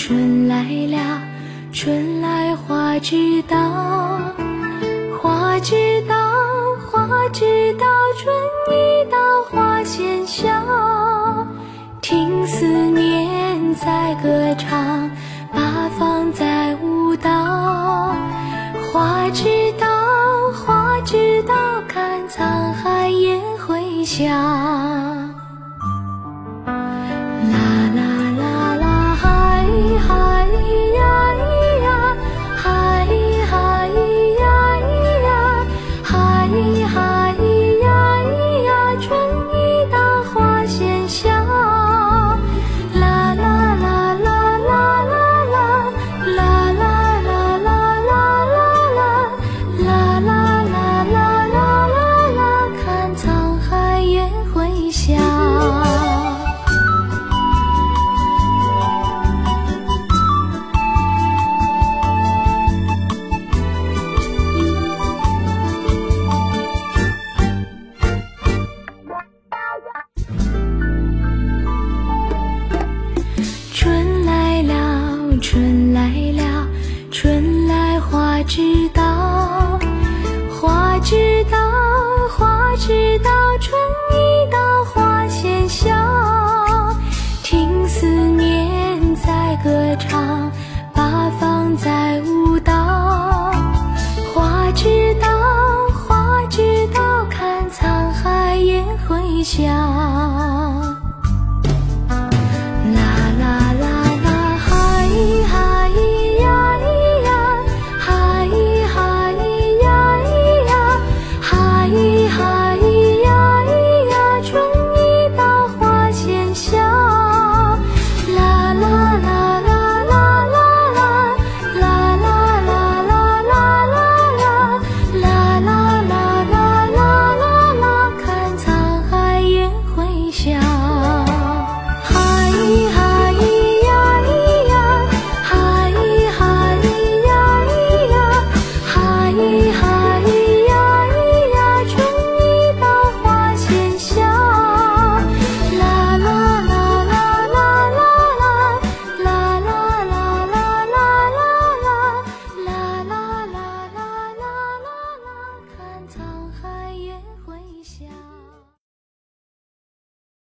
春来了，春来花知道，花知道，花知道，春已到，花先笑。听思念在歌唱，八方在舞蹈。花知道，花知道，看沧海也会笑。春来了，春来花知道，花知道，花知道，春已到，花先笑。听思念在歌唱，八方在舞蹈。花知道，花知道，看沧海也会笑。